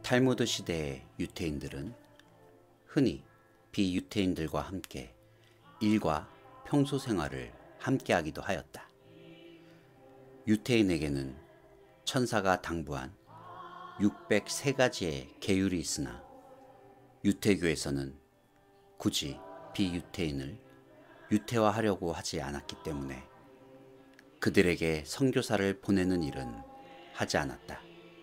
탈무드 시대의 유태인들은 흔히 비유태인들과 함께 일과 평소 생활을 함께하기도 하였다. 유태인에게는 천사가 당부한 603가지의 계율이 있으나 유태교에서는 굳이 비유태인을 유태화하려고 하지 않았기 때문에 그들에게 선교사를 보내는 일은 하지 않았다.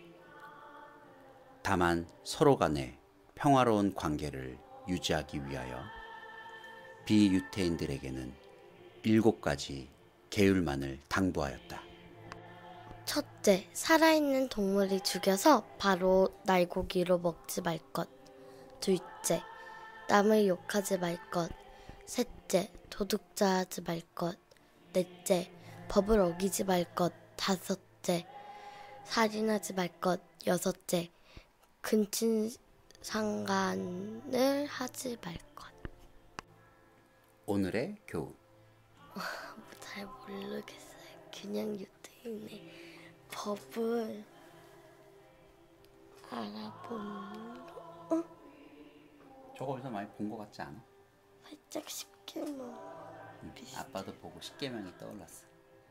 다만 서로 간의 평화로운 관계를 유지하기 위하여 비유태인들에게는 7가지 계율만을 당부하였다. 첫째, 살아있는 동물이 죽여서 바로 날고기로 먹지 말 것. 둘째, 남을 욕하지 말 것. 셋째, 도둑질하지 말 것. 넷째, 법을 어기지 말 것. 다섯째, 살인하지 말 것. 여섯째, 근친상간을 하지 말 것. 오늘의 교훈. 잘 모르겠어요. 그냥 유태인의 법을 알아보는 거? 저거 어디서 많이 본 것 같지 않아? 살짝 쉽게만 비슷해. 아빠도 보고 십계명이 떠올랐어.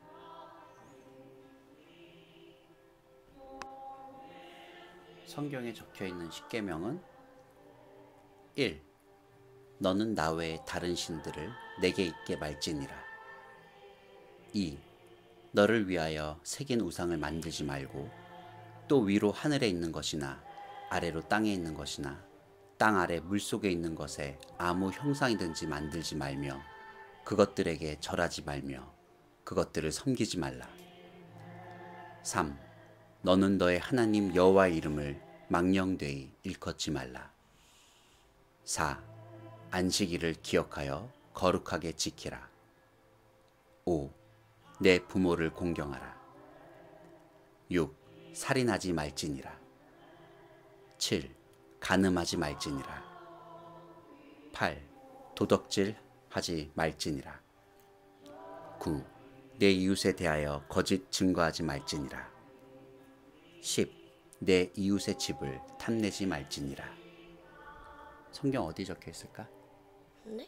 성경에 적혀있는 십계명은 1. 너는 나 외에 다른 신들을 내게 있게 말지니라. 2. 너를 위하여 새긴 우상을 만들지 말고 또 위로 하늘에 있는 것이나 아래로 땅에 있는 것이나 땅 아래 물속에 있는 것에 아무 형상이든지 만들지 말며 그것들에게 절하지 말며 그것들을 섬기지 말라. 3. 너는 너의 하나님 여호와의 이름을 망령되이 일컫지 말라. 4. 안식일을 기억하여 거룩하게 지키라. 5. 내 부모를 공경하라. 6. 살인하지 말지니라. 7. 간음하지 말지니라. 8. 도덕질 하지 말지니라. 9. 내 이웃에 대하여 거짓 증거하지 말지니라. 10. 내 이웃의 집을 탐내지 말지니라. 성경 어디 적혀 있을까? 네?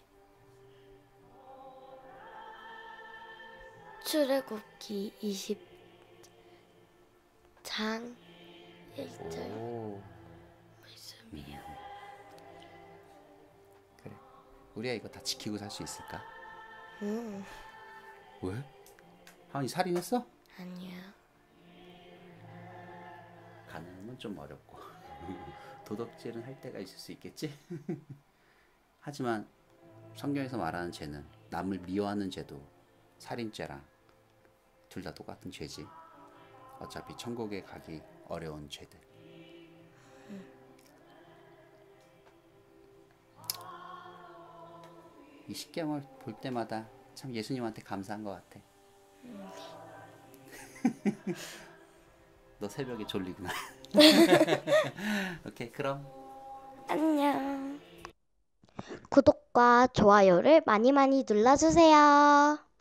출애굽기 20장 1절 말씀이요. 그래. 우리가 이거 다 지키고 살 수 있을까? 왜? 하은이 살인했어? 아니요. 간음은 좀 어렵고 도덕질은 할 때가 있을 수 있겠지? 하지만 성경에서 말하는 죄는 남을 미워하는 죄도 살인죄랑 둘 다 똑같은 죄지. 어차피 천국에 가기 어려운 죄들. 이 십계명을 볼 때마다 참 예수님한테 감사한 것 같아. 너 새벽에 졸리구나. 오케이, 그럼 안녕. 구독과 좋아요를 많이 많이 눌러주세요.